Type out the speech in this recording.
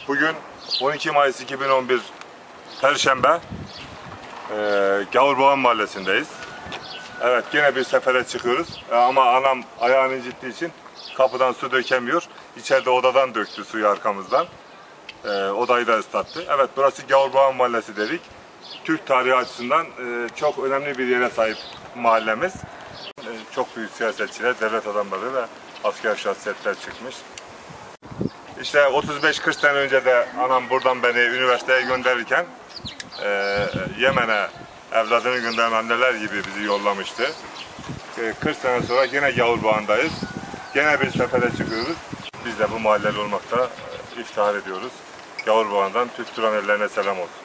Bugün 12 Mayıs 2011 Perşembe, Gavurboğan Mahallesi'ndeyiz. Evet, yine bir sefere çıkıyoruz ama anam ayağını incittiği için kapıdan su dökemiyor. İçeride odadan döktü suyu arkamızdan. Odayı da ıslattı. Evet, burası Gavurboğan Mahallesi dedik. Türk tarihi açısından çok önemli bir yere sahip mahallemiz. Çok büyük siyasetçiler, devlet adamları ve asker şahsiyetler çıkmış. İşte 35-40 sene önce de anam buradan beni üniversiteye gönderirken Yemen'e evladını gönderen anneler gibi bizi yollamıştı. 40 sene sonra yine Gavurboğan'dayız. Yine bir sefere çıkıyoruz. Biz de bu mahalleli olmakta iftihar ediyoruz. Gavurboğan'dan Türk Turan ellerine selam olsun.